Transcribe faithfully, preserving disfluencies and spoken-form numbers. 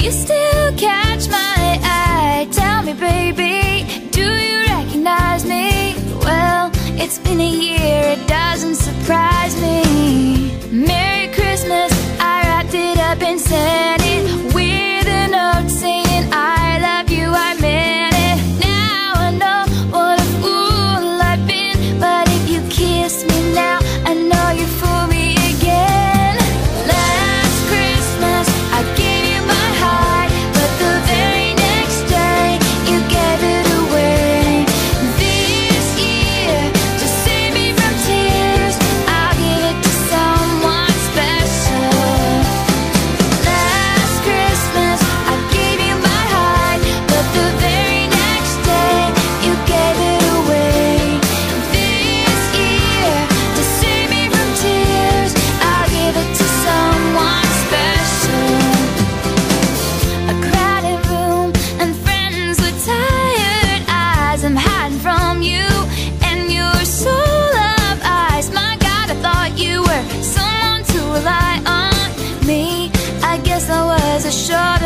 you still catch my eye? Tell me, baby, do you recognize me? Well, it's been a year, it doesn't surprise me. Merry Christmas, I wrapped it up and sent it with a note saying I love you, I meant it. Now I know what a fool I've been, but if you kiss me now, I know you fool me again. Last Christmas, I gave you my heart, but the very next day, you gave it away. This year, to save me from tears, I'll give it to someone special. Last Christmas, I gave you my heart, but the very next day, you gave it away. This year, to save me from tears, I'll give it to someone special. A crowded room and friends with tired eyes. I'm hiding from you and your soul of ice. My God, I thought you were someone to rely on. Me, I guess I was a short